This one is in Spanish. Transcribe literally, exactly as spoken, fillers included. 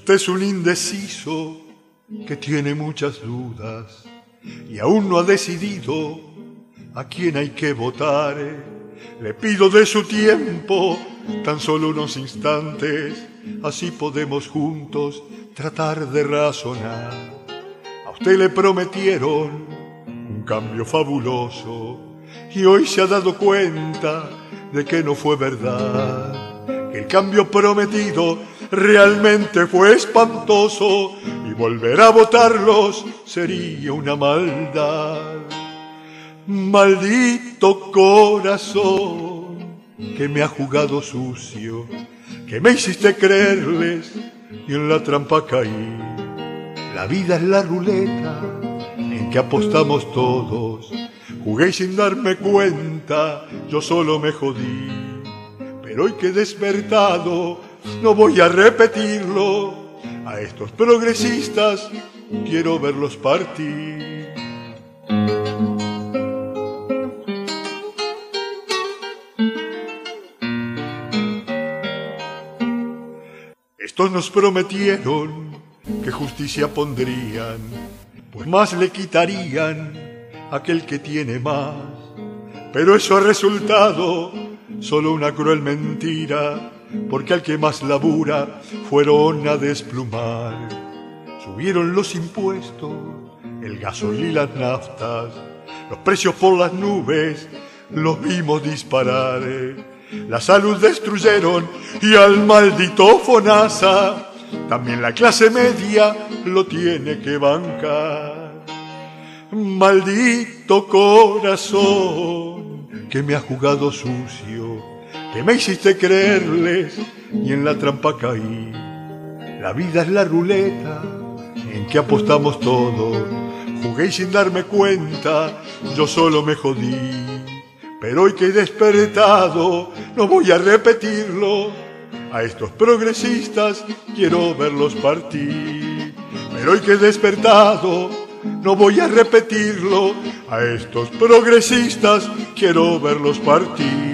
Usted es un indeciso que tiene muchas dudas y aún no ha decidido a quién hay que votar. Le pido de su tiempo tan solo unos instantes, así podemos juntos tratar de razonar. A usted le prometieron un cambio fabuloso y hoy se ha dado cuenta de que no fue verdad, que el cambio prometido realmente fue espantoso y volver a votarlos sería una maldad. Maldito corazón que me ha jugado sucio, que me hiciste creerles y en la trampa caí. La vida es la ruleta en que apostamos todos. Jugué sin darme cuenta, yo solo me jodí. Pero hoy que he despertado, no voy a repetirlo. A estos progresistas quiero verlos partir. Estos nos prometieron que justicia pondrían, pues más le quitarían a aquel que tiene más. Pero eso ha resultado solo una cruel mentira, porque al que más labura fueron a desplumar. Subieron los impuestos, el gasoil y las naftas, los precios por las nubes los vimos disparar. La salud destruyeron y al maldito FONASA también la clase media lo tiene que bancar. Maldito corazón que me ha jugado sucio, que me hiciste creerles y en la trampa caí. La vida es la ruleta en que apostamos todos. Jugué sin darme cuenta, yo solo me jodí. Pero hoy que he despertado, no voy a repetirlo. A estos progresistas quiero verlos partir. Pero hoy que he despertado, no voy a repetirlo. A estos progresistas quiero verlos partir.